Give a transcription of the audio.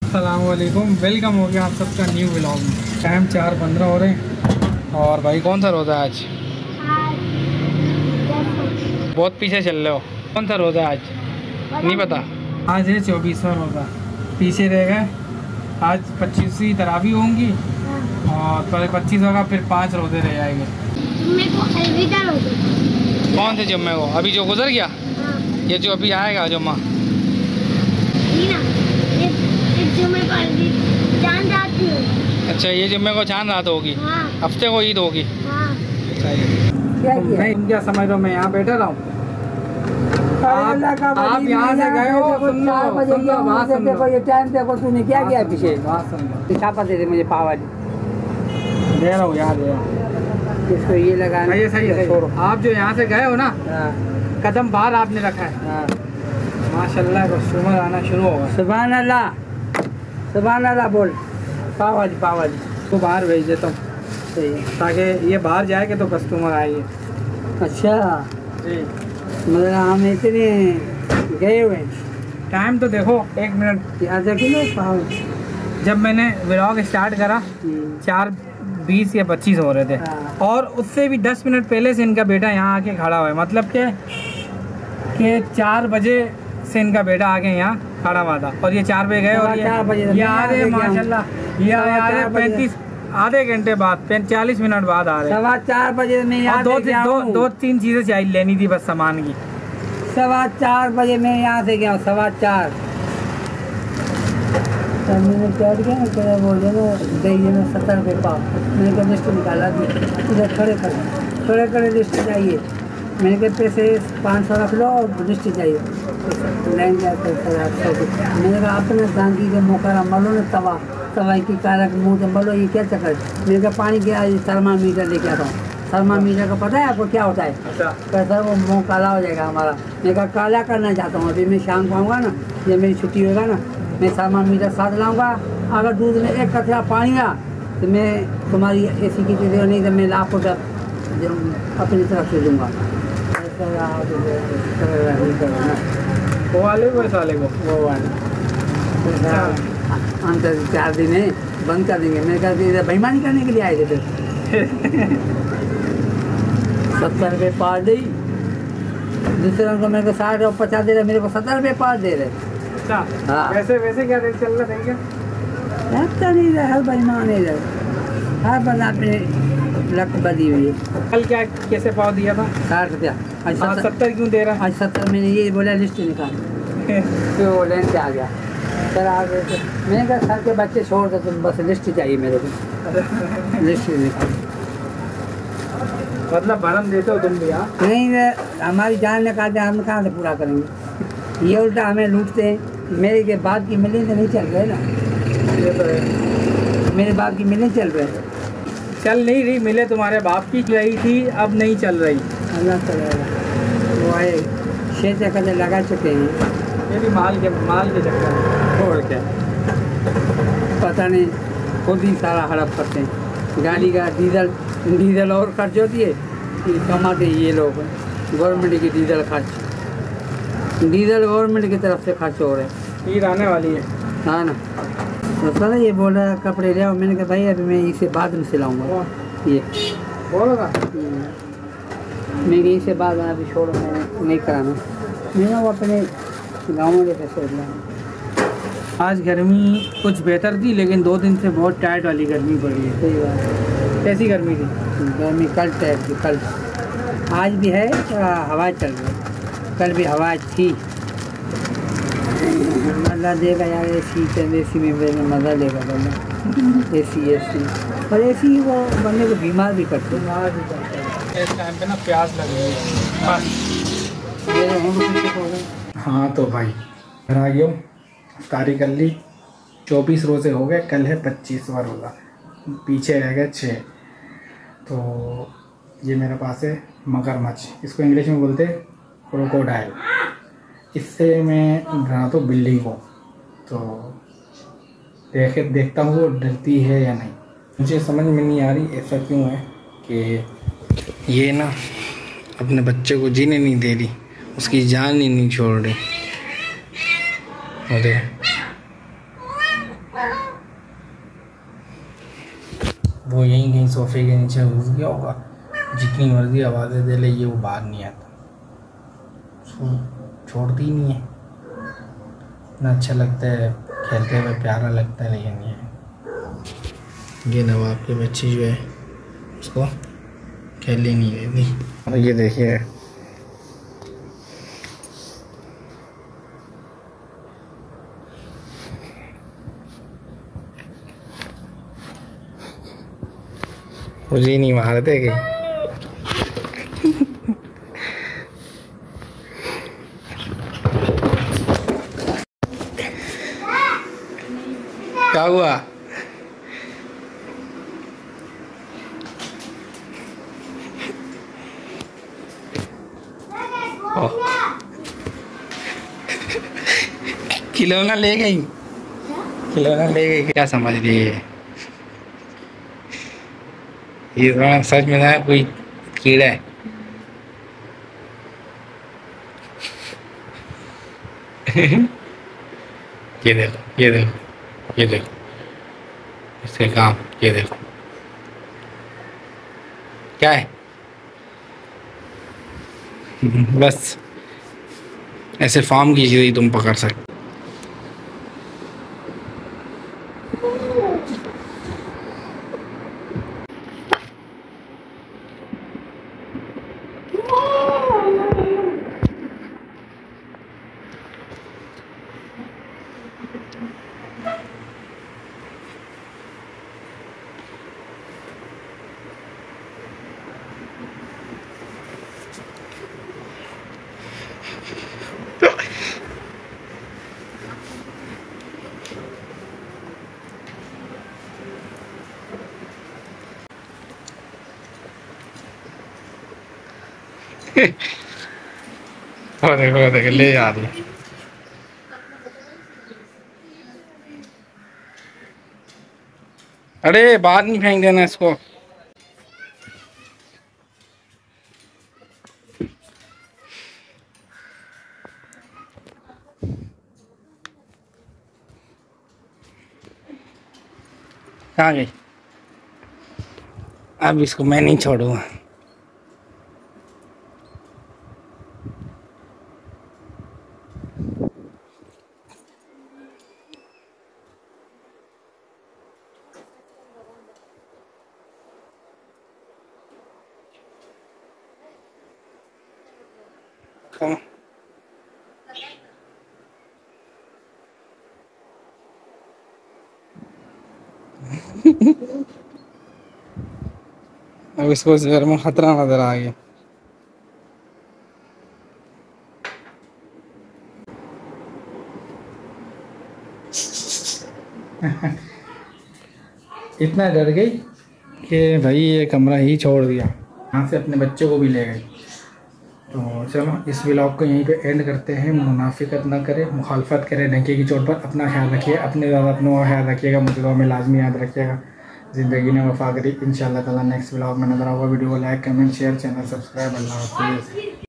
अस्सलामुअलैकुम, वेलकम हो गया आप सबका न्यू व्लॉग में। टाइम 4:15 हो रहे हैं। और भाई कौन सा रोज़ा है आज? बहुत पीछे चल रहे हो। कौन सा रोज़ा है आज? नहीं पता। आज है 24वां रोज़ा। पीछे रह गए। आज 25वीं तरावी होंगी और पहले 25 होगा, फिर 5 रोज़े रह जाएंगे। कौन से जुम्मे को? अभी जो गुजर गया? ये जो अभी आएगा जुम्मा? अच्छा, ये जुम्मे को चांद रात होगी। हफ्ते को ईद होगी। मैं क्या समझ रहा हूँ, मैं यहाँ बैठा रहा हूँ। आप यहाँ से गए हो, सुन लो, ये टाइम देखो, तूने क्या किया पीछे? छापा दे दे मुझे पाव दे रहा हूँ यार, इसको ये लगाना। ये सही है। आप जो यहाँ से गए हो ना, कदम बाहर आपने रखा है। माशाल्लाह कस्टमर आना शुरू होगा। सुभान अल्लाह, सुभान अल्लाह बोल। पाव तो बाहर भेज देता हूँ ताकि ये बाहर जाएगा तो कस्टमर आएंगे। अच्छा जी, मतलब हम इतने गए हुए। टाइम तो देखो 1 मिनट। आधा किलो पाव। जब मैंने व्लॉग स्टार्ट करा 4:20 या 25 हो रहे थे, और उससे भी 10 मिनट पहले से इनका बेटा यहाँ आके खड़ा हुआ है। मतलब कि 4 बजे से इनका बेटा आके यहाँ खड़ा हुआ था और ये 4 बजे गए और ये आ रहे हैं। माशाल्लाह ये आ रहे हैं 35 आधे घंटे बाद, 40 मिनट बाद आ रहे हैं। 4:15 बजे में यहाँ दो तीन चीज़ें चाहिए लेनी थी बस सामान की। 4:15 बजे मैं यहाँ से गया हूँ। 4:15 मैंने बैठ गया ना, बोल देना दही में 70 रुपये पाव। मैंने कहा लिस्ट निकाला दी, इधर खड़े लिस्ट चाहिए। मैंने कहा पैसे 500 रख लो और लिस्ट चाहिए। लाइन जाकर 800। मैंने कहा अपने गांधी के मौका मलो ना, तवा की कारक मुँह से मलो, ये क्या चक्कर? मैंने कहा पानी के थर्मामीटर लेके आता हूँ। थर्मामीटर का पता है आपको क्या होता है? कैसा वो मुँह काला हो जाएगा हमारा। मैं कहा काला करना चाहता हूँ। अभी मैं शाम को आऊँगा ना, ये मेरी छुट्टी होगा ना, मैं थर्मामीटर साथ लाऊंगा। अगर दूध में 1 कतरा पानी आ तो मैं तुम्हारी ऐसी की चीज़ें नहीं तो मैं आपको अपनी तरफ से दूँगा। वो वाले को साले को वो वाले अंतर 4 दिन है, बंद कर देंगे। मैंने कहा बेईमानी करने के लिए आए थे। 70 रुपये पार दी। दूसरे को मेरे को 60 और 50 दे रहे, मेरे को 70 रुपये पार दे रहे। हाँ। वैसे क्या रेट चल रहा है? क्या नहीं रहा, हर बेईमान है। हर बंदा अपने लक बदी हुई है। कल क्या कैसे पाव दिया था? 60 रुपया। आज 70 क्यों दे रहा है? आज 70 मैंने ये बोला लिस्ट निकाल। तो वो लाइन से आ गया। सर आ गए थे। मैंने कहा सर के बच्चे छोड़ दो, तुम बस लिस्ट चाहिए मेरे को। लिस्ट निकाल। मतलब भरम देते हो तुम भी? हाँ, नहीं, हमारी जान निकालते, हम कहाँ से पूरा करेंगे? ये उल्टा हमें लूटते हैं। मेरे के बाप की मिलें तो नहीं चल रहे ना। ये तो है। मेरे बाप की मिलें चल रहे। चल नहीं रही मिले, तुम्हारे बाप की रही थी, अब नहीं चल रही। अल्लाह चलेगा। वो आए 6 कदर लगा चुके हैं। ये भी माल के चक्कर में। और क्या पता नहीं, खुद ही सारा हड़प करते हैं। गाड़ी का डीजल और खर्च होती है, कमाते ये लोग। गवर्नमेंट की डीजल गवर्नमेंट की तरफ से खर्च हो रहे हैं। ईद आने वाली है। हाँ ना, तो सर ये बोल रहा कपड़े ले आओ। मैंने कहा भाई अभी मैं इसे बाद में सिलाऊंगा। ये बोलो ना, मैं इसे बाद में अभी छोड़ो, मैं नहीं कराना। मैं वो अपने गाँव में पैसे लाऊँ। आज गर्मी कुछ बेहतर थी, लेकिन 2 दिन से बहुत टाइट वाली गर्मी पड़ी है। सही बात है। कैसी गर्मी थी? गर्मी कल टाइट थी। कल आज भी है, हवा चल रही है। कल भी हवा थी। मज़ा देगा यार। एसी में मज़ा लेगा बंदा। एसी पर एसी वो बंदे को बीमार भी करते हैं। इस टाइम पे ना प्यास लग रही है बस। हाँ तो भाई घर आ गया हूँ, इफ्तारी कर ली। 24 रोज़े हो गए, कल है 25वां रोज़ा। पीछे रह गए 6। तो ये मेरे पास है मगरमच्छ, इसको इंग्लिश में बोलते हैं क्रोकोडाइल। इससे मैं डराता हूँ बिल्ली को। तो देखता हूँ वो डरती है या नहीं। मुझे समझ में नहीं आ रही ऐसा क्यों है कि ये ना अपने बच्चे को जीने नहीं दे रही, उसकी जान ही नहीं छोड़ रही। वो यहीं कहीं सोफे के नीचे घुस गया होगा, जितनी मर्जी आवाज़ें दे ले ये वो बाहर नहीं आता, छोड़ती ही नहीं है। इतना अच्छा लगता है खेलते हुए, प्यारा लगता है, लेकिन ये नवाब के बच्ची जो है उसको खेलने नहीं देती। और ये देखिए मुझे नहीं मारते कि क्या हुआ? खिलौना ले गई, खिलौना ले गई। क्या समझ रही है ये? सच में ना कोई कीड़ा है। ये देखो, ये देखो, ये देखो इसके काम, ये देखो क्या है। बस ऐसे फॉर्म की चीज़ तुम पकड़ सकते। वो देखो ले जा रही है। अरे बाहर नहीं फेंक देना इसको। कहाँ गई? अब इसको मैं नहीं छोड़ूंगा। अब इसको इस घर में खतरा नजर आ गया। इतना डर गई कि भाई ये कमरा ही छोड़ दिया, यहाँ से अपने बच्चे को भी ले गई। तो चलो इस व्लॉग को यहीं पे एंड करते हैं। मुनाफिकत ना करें, मुखालफत करें डंके की चोट पर। अपना ख्याल रखिए, अपने ज़्यादा अपनों का ख्याल रखिएगा, मुझे में लाजमी याद रखिएगा। ज़िंदगी ने वफा करी। इंशाल्लाह ताला नेक्स्ट व्लॉग में नजर आऊँगा। वीडियो को like, comment, share, channel subscribe. अल्लाह हाफ़िज़।